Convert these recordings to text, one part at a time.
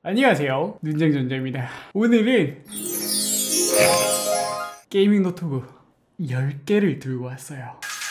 안녕하세요, 눈쟁전자입니다. 오늘은 게이밍 노트북 10개를 들고 왔어요.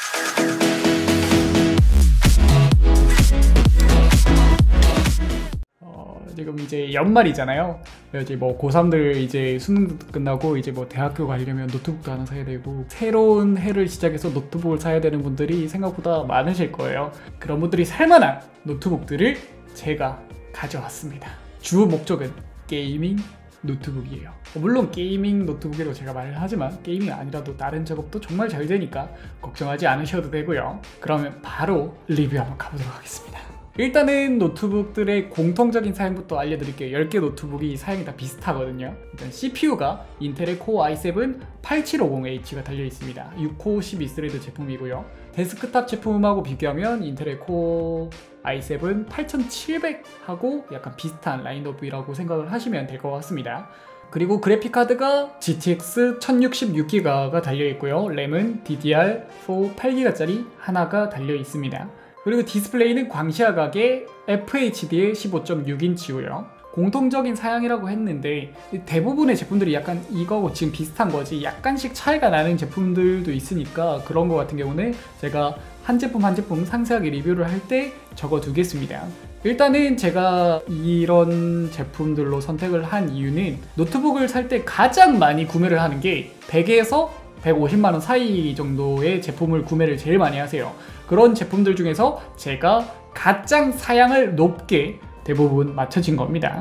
지금 이제 연말이잖아요. 이제 뭐 고3들 이제 수능 끝나고 이제 뭐 대학교 가려면 노트북도 하나 사야 되고, 새로운 해를 시작해서 노트북을 사야 되는 분들이 생각보다 많으실 거예요. 그런 분들이 살만한 노트북들을 제가 가져왔습니다. 주 목적은 게이밍 노트북이에요. 물론 게이밍 노트북이라고 제가 말을 하지만 게이밍이 아니라도 다른 작업도 정말 잘 되니까 걱정하지 않으셔도 되고요. 그러면 바로 리뷰 한번 가보도록 하겠습니다. 일단은 노트북들의 공통적인 사양부터 알려드릴게요. 10개 노트북이 사양이 다 비슷하거든요. 일단 CPU가 인텔의 코어 i7 8750H가 달려있습니다. 6코어 12스레드 제품이고요. 데스크탑 제품하고 비교하면 인텔의 코어 i7 8700하고 약간 비슷한 라인업이라고 생각을 하시면 될 것 같습니다. 그리고 그래픽카드가 GTX 1066기가가 달려있고요. 램은 DDR4 8기가짜리 하나가 달려있습니다. 그리고 디스플레이는 광시야각의 FHD의 15.6인치고요. 공통적인 사양이라고 했는데 대부분의 제품들이 약간 이거하고 지금 비슷한 거지 약간씩 차이가 나는 제품들도 있으니까 그런 거 같은 경우는 제가 한 제품 한 제품 상세하게 리뷰를 할 때 적어두겠습니다. 일단은 제가 이런 제품들로 선택을 한 이유는 노트북을 살 때 가장 많이 구매를 하는 게 100에서 150만원 사이 정도의 제품을 구매를 제일 많이 하세요. 그런 제품들 중에서 제가 가장 사양을 높게 대부분 맞춰진 겁니다.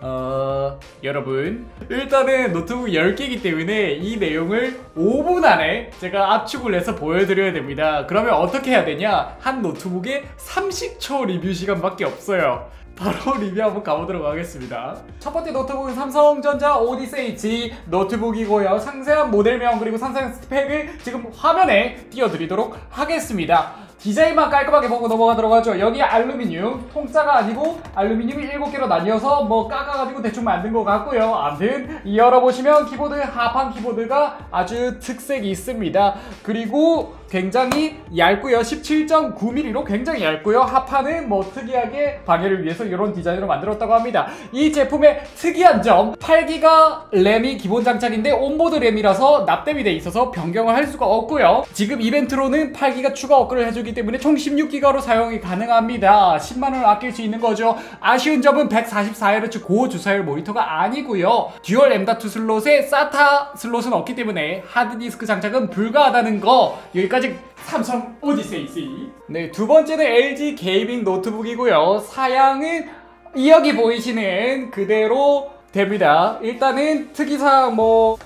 여러분, 일단은 노트북 10개이기 때문에 이 내용을 5분 안에 제가 압축을 해서 보여드려야 됩니다. 그러면 어떻게 해야 되냐? 한 노트북에 30초 리뷰 시간밖에 없어요. 바로 리뷰 한번 가보도록 하겠습니다. 첫 번째 노트북은 삼성전자 오디세이 G 노트북이고요. 상세한 모델명 그리고 상세한 스펙을 지금 화면에 띄워드리도록 하겠습니다. 디자인만 깔끔하게 보고 넘어가도록 하죠. 여기 알루미늄, 통짜가 아니고 알루미늄이 7개로 나뉘어서 뭐 깎아가지고 대충 만든 것 같고요. 아무튼 열어보시면 키보드, 하판 키보드가 아주 특색이 있습니다. 그리고 굉장히 얇고요. 17.9mm로 굉장히 얇고요. 하판은 뭐 특이하게 방해를 위해서 이런 디자인으로 만들었다고 합니다. 이 제품의 특이한 점, 8기가 램이 기본 장착인데 온보드 램이라서 납땜이 돼 있어서 변경을 할 수가 없고요. 지금 이벤트로는 8기가 추가 업그레이드를 해주기 때문에 총 16기가로 사용이 가능합니다. 10만원을 아낄 수 있는 거죠. 아쉬운 점은 144Hz 고주사율 모니터가 아니고요. 듀얼 M.2 슬롯에 SATA 슬롯은 없기 때문에 하드디스크 장착은 불가하다는 거. 여기까지 삼성 오디세이 C. 네, 두 번째는 LG 게이밍 노트북이고요. 사양은 여기 보이시는 그대로 됩니다. 일단은 특이사항 뭐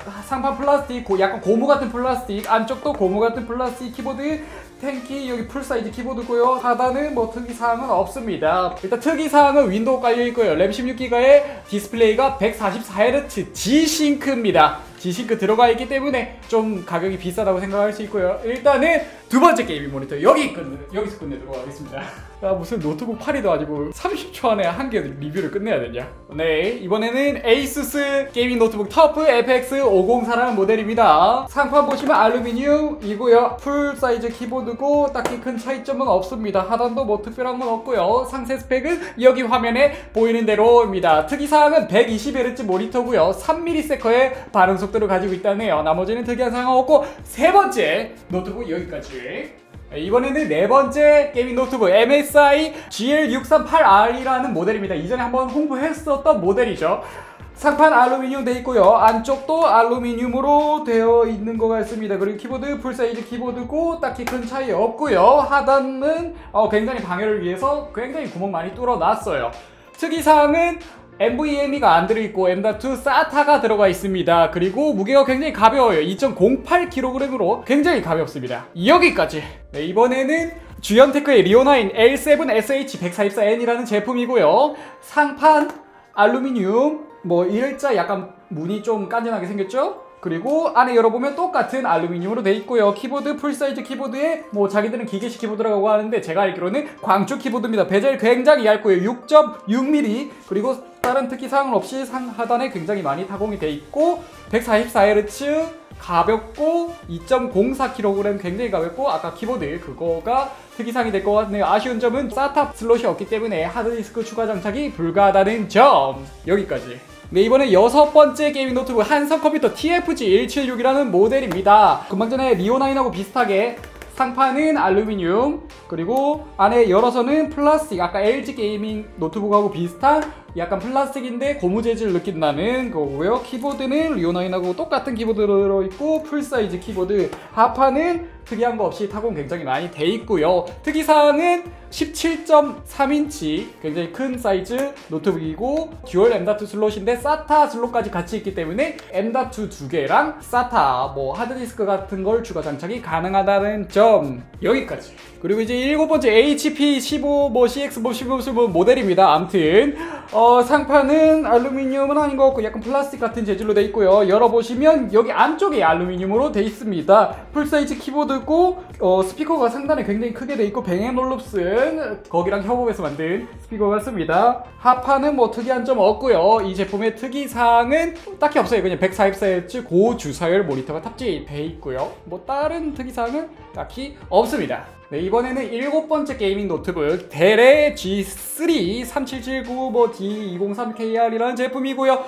상판 플라스틱, 약간 고무 같은 플라스틱, 안쪽도 고무 같은 플라스틱 키보드, 탱키, 여기 풀사이즈 키보드고요. 하단은 뭐 특이사항은 없습니다. 일단 특이사항은 윈도우 깔려있고요. 램 16기가에 디스플레이가 144Hz G-Sync입니다. G-Sync 들어가 있기 때문에 좀 가격이 비싸다고 생각할 수 있고요. 일단은 두 번째 게이밍 모니터 여기서 끝내도록 하겠습니다. 무슨 노트북 팔이도 아니고 30초 안에 한 개 리뷰를 끝내야 되냐? 네, 이번에는 에이수스 게이밍 노트북 터프 FX504라는 모델입니다. 상판 보시면 알루미늄이고요. 풀 사이즈 키보드고 딱히 큰 차이점은 없습니다. 하단도 뭐 특별한 건 없고요. 상세 스펙은 여기 화면에 보이는 대로입니다. 특이사항은 120Hz 모니터고요. 3ms/s의 반응 속도를 가지고 있다네요. 나머지는 특이한 사항은 없고, 세 번째 노트북 여기까지. 이번에는 네 번째 게이밍 노트북 MSI GL638R이라는 모델입니다. 이전에 한번 홍보했었던 모델이죠. 상판 알루미늄 되어 있고요. 안쪽도 알루미늄으로 되어 있는 것 같습니다. 그리고 키보드 풀사이즈 키보드고 딱히 큰 차이 없고요. 하단은 굉장히 방해를 위해서 굉장히 구멍 많이 뚫어놨어요. 특이사항은 NVMe가 안 들어있고 M.2 SATA가 들어가 있습니다. 그리고 무게가 굉장히 가벼워요. 2.08kg으로 굉장히 가볍습니다. 여기까지. 네, 이번에는 주연테크의 리오나인 L7SH144N이라는 제품이고요. 상판 알루미늄, 뭐 일자 약간 무늬 좀 깐진하게 생겼죠? 그리고 안에 열어보면 똑같은 알루미늄으로 돼 있고요. 키보드 풀사이즈 키보드에 뭐 자기들은 기계식 키보드라고 하는데 제가 알기로는 광축 키보드입니다. 베젤 굉장히 얇고요. 6.6mm. 그리고 다른 특이사항은 없이 상 하단에 굉장히 많이 타공이 돼 있고 144Hz 가볍고 2.04kg 굉장히 가볍고 아까 키보드 그거가 특이사항이 될 것 같네요. 아쉬운 점은 SATA 슬롯이 없기 때문에 하드디스크 추가 장착이 불가하다는 점. 여기까지. 네, 이번에 6번째 게이밍 노트북 한성컴퓨터 TFG176이라는 모델입니다. 금방 전에 리오9하고 비슷하게 상판은 알루미늄, 그리고 안에 열어서는 플라스틱, 아까 LG 게이밍 노트북하고 비슷한 약간 플라스틱인데 고무 재질 느낌 나는 거고요. 키보드는 리오9하고 똑같은 키보드로 들어있고 풀사이즈 키보드. 하판은 특이한 거 없이 타공 굉장히 많이 돼 있고요. 특이사항은 17.3인치 굉장히 큰 사이즈 노트북이고 듀얼 M.2 슬롯인데 SATA 슬롯까지 같이 있기 때문에 M.2 두 개랑 SATA 뭐 하드디스크 같은 걸 추가 장착이 가능하다는 점. 여기까지. 그리고 이제 7번째 HP 15 뭐 CX 뭐 15 모델입니다. 암튼 상판은 알루미늄은 아닌 것 같고 약간 플라스틱 같은 재질로 돼 있고요. 열어보시면 여기 안쪽에 알루미늄으로 돼 있습니다. 풀사이즈 키보드고 스피커가 상단에 굉장히 크게 돼 있고 뱅앤올룹슨 거기랑 협업해서 만든 스피커 같습니다. 하판은 뭐 특이한 점 없고요. 이 제품의 특이사항은 딱히 없어요. 그냥 144Hz 고주사율 모니터가 탑재돼 있고요. 뭐 다른 특이사항은 딱히 없습니다. 네, 이번에는 7번째 게이밍 노트북 델의 G3 3779 뭐 D203KR이라는 제품이고요.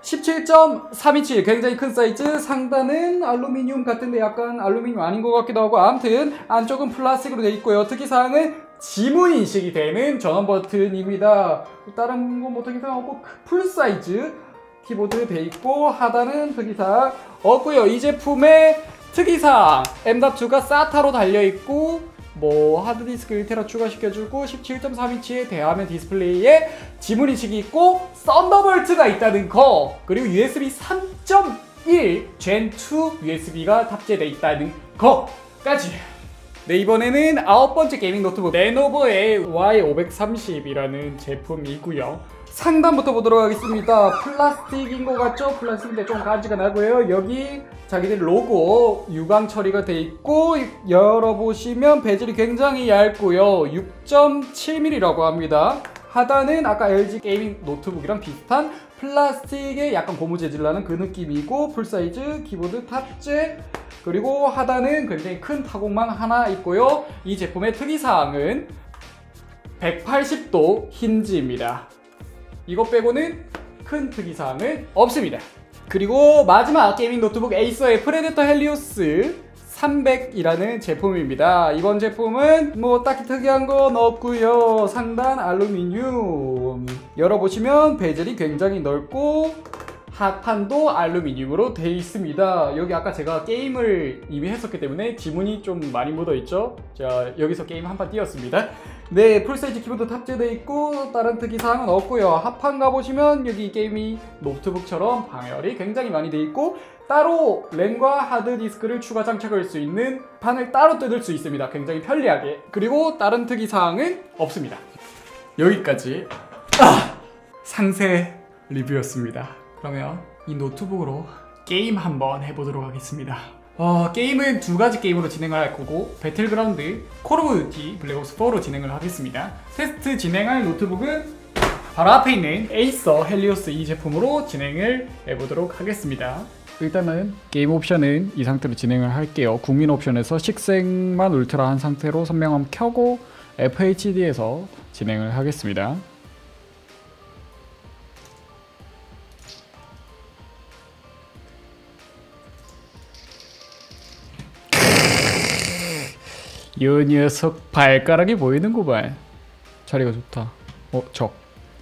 17.3인치 굉장히 큰 사이즈, 상단은 알루미늄 같은데 약간 알루미늄 아닌 것 같기도 하고 아무튼 안쪽은 플라스틱으로 되어 있고요. 특이사항은 지문 인식이 되는 전원 버튼입니다. 다른 건 뭐 특이사항 없고 풀사이즈 키보드 되어 있고 하단은 특이사항 없고요. 이 제품의 특이사항 M.2가 SATA로 달려있고 뭐 하드디스크 1TB 추가시켜주고 17.3인치의 대화면 디스플레이에 지문인식이 있고 썬더볼트가 있다는 거, 그리고 USB 3.1 Gen2 USB가 탑재되어 있다는 거까지. 네, 이번에는 9번째 게이밍 노트북 레노버의 Y530이라는 제품이고요. 상단부터 보도록 하겠습니다. 플라스틱인 것 같죠? 플라스틱인데 좀 가지가 나고요. 여기 자기들 로고 유광 처리가 돼 있고 열어보시면 베젤이 굉장히 얇고요. 6.7mm라고 합니다. 하단은 아까 LG 게이밍 노트북이랑 비슷한 플라스틱의 약간 고무 재질 나는 그 느낌이고 풀사이즈 키보드 탑재, 그리고 하단은 굉장히 큰 타공망 하나 있고요. 이 제품의 특이사항은 180도 힌지입니다. 이것 빼고는 큰 특이사항은 없습니다. 그리고 마지막 게이밍 노트북 에이서의 프레데터 헬리오스 300이라는 제품입니다. 이번 제품은 뭐 딱히 특이한 건 없고요. 상단 알루미늄, 열어보시면 베젤이 굉장히 넓고 하판도 알루미늄으로 되어 있습니다. 여기 아까 제가 게임을 이미 했었기 때문에 지문이 좀 많이 묻어있죠? 자, 여기서 게임 한판 띄웠습니다. 네, 풀사이즈 키보드 탑재되어 있고 다른 특이사항은 없고요. 하판 가보시면 여기 게이밍 노트북처럼 방열이 굉장히 많이 되어 있고 따로 램과 하드디스크를 추가 장착할 수 있는 판을 따로 뜯을 수 있습니다. 굉장히 편리하게. 그리고 다른 특이사항은 없습니다. 여기까지 상세 리뷰였습니다. 그러면 이 노트북으로 게임 한번 해보도록 하겠습니다. 게임은 두 가지 게임으로 진행을 할 거고 배틀그라운드, 콜 오브 듀티 블랙옵스 4로 진행을 하겠습니다. 테스트 진행할 노트북은 바로 앞에 있는 에이서 헬리오스 이 제품으로 진행을 해보도록 하겠습니다. 일단은 게임 옵션은 이 상태로 진행을 할게요. 국민 옵션에서 식생만 울트라 한 상태로 선명함 켜고 FHD에서 진행을 하겠습니다. 이 녀석 발가락이 보이는구만. 자리가 좋다. 적.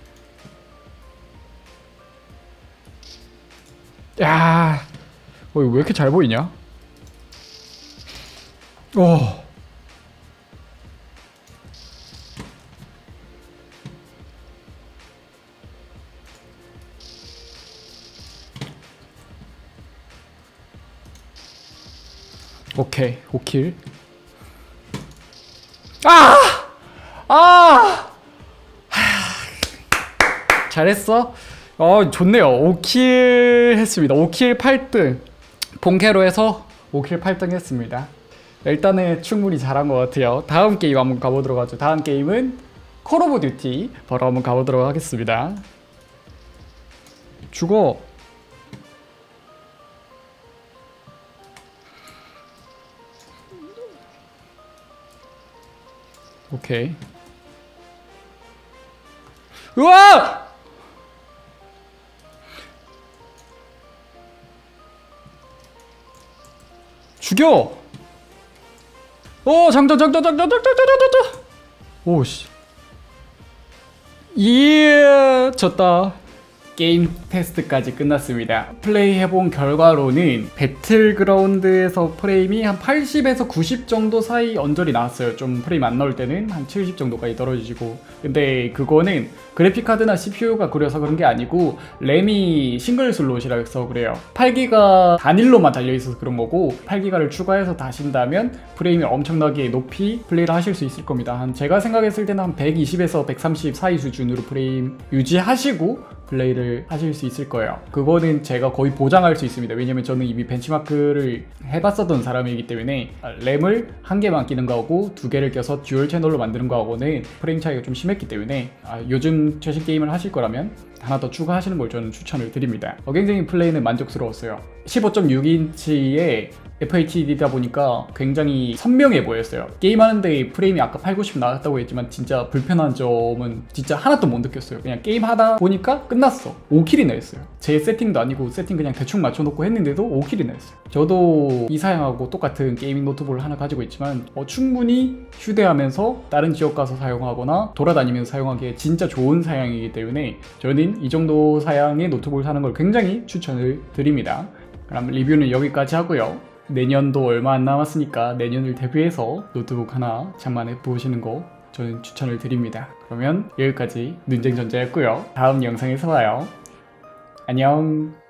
야, 왜 이렇게 잘 보이냐? 오케이, 5킬. 잘했어. 좋네요. 5킬 했습니다. 5킬 8등. 본캐로 해서 5킬 8등 했습니다. 일단은 충분히 잘한 것 같아요. 다음 게임 한번 가보도록 하죠. 다음 게임은 콜 오브 듀티 바로 한번 가보도록 하겠습니다. 죽어. 오케이. 우와! 죽여! 장전. 오씨. 예, 졌다. 게임 테스트까지 끝났습니다. 플레이해본 결과로는 배틀그라운드에서 프레임이 한 80에서 90 정도 사이 언저리 나왔어요. 좀 프레임 안 나올 때는 한 70 정도까지 떨어지고. 근데 그거는 그래픽카드나 CPU가 구려서 그런 게 아니고 램이 싱글 슬롯이라서 그래요. 8기가 단일로만 달려있어서 그런 거고 8기가를 추가해서 다신다면 프레임이 엄청나게 높이 플레이를 하실 수 있을 겁니다. 제가 생각했을 때는 한 120에서 130 사이 수준으로 프레임 유지하시고 플레이를 하실 수 있을 거예요. 그거는 제가 거의 보장할 수 있습니다. 왜냐면 저는 이미 벤치마크를 해봤었던 사람이기 때문에 램을 한 개만 끼는 거하고 두 개를 껴서 듀얼 채널로 만드는 거하고는 프레임 차이가 좀 심했기 때문에 요즘 최신 게임을 하실 거라면 하나 더 추가하시는 걸 저는 추천을 드립니다. 굉장히 플레이는 만족스러웠어요. 15.6인치의 FHD다 보니까 굉장히 선명해 보였어요. 게임하는데 프레임이 아까 8, 90 나왔다고 했지만 진짜 불편한 점은 진짜 하나도 못 느꼈어요. 그냥 게임하다 보니까 끝났어. 5킬이나 했어요. 제 세팅도 아니고 세팅 그냥 대충 맞춰놓고 했는데도 5킬이나 했어요. 저도 이 사양하고 똑같은 게이밍 노트북을 하나 가지고 있지만 충분히 휴대하면서 다른 지역 가서 사용하거나 돌아다니면서 사용하기에 진짜 좋은 사양이기 때문에 저는 이 정도 사양의 노트북을 사는 걸 굉장히 추천을 드립니다. 그럼 리뷰는 여기까지 하고요. 내년도 얼마 안 남았으니까 내년을 대비해서 노트북 하나 장만해 보시는 거 저는 추천을 드립니다. 그러면 여기까지 눈쟁전자였고요. 다음 영상에서 봐요. 안녕.